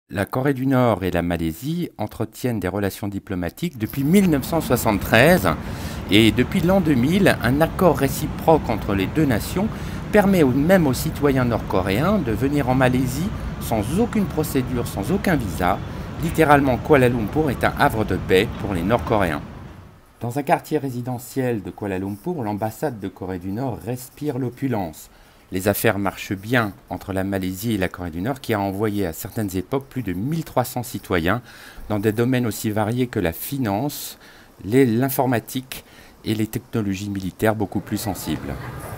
La Corée du Nord et la Malaisie entretiennent des relations diplomatiques depuis 1973 et depuis l'an 2000, un accord réciproque entre les deux nations permet même aux citoyens nord-coréens de venir en Malaisie sans aucune procédure, sans aucun visa. Littéralement, Kuala Lumpur est un havre de paix pour les Nord-Coréens. Dans un quartier résidentiel de Kuala Lumpur, l'ambassade de Corée du Nord respire l'opulence. Les affaires marchent bien entre la Malaisie et la Corée du Nord qui a envoyé à certaines époques plus de 1300 citoyens dans des domaines aussi variés que la finance, l'informatique et les technologies militaires beaucoup plus sensibles.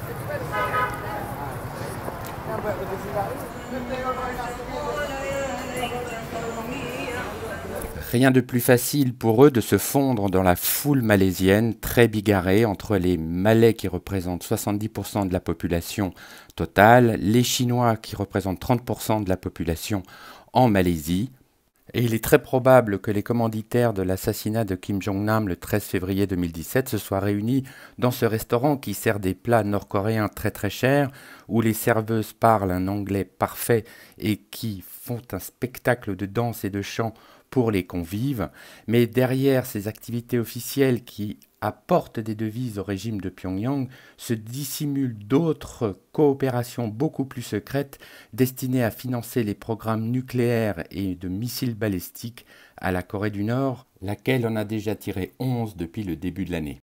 Rien de plus facile pour eux de se fondre dans la foule malaisienne très bigarrée entre les Malais qui représentent 70% de la population totale, les Chinois qui représentent 30% de la population en Malaisie. Et il est très probable que les commanditaires de l'assassinat de Kim Jong-nam le 13 février 2017 se soient réunis dans ce restaurant qui sert des plats nord-coréens très très chers, où les serveuses parlent un anglais parfait et qui font un spectacle de danse et de chant pour les convives. Mais derrière ces activités officielles qui apportent des devises au régime de Pyongyang se dissimulent d'autres coopérations beaucoup plus secrètes destinées à financer les programmes nucléaires et de missiles balistiques à la Corée du Nord, laquelle en a déjà tiré 11 depuis le début de l'année.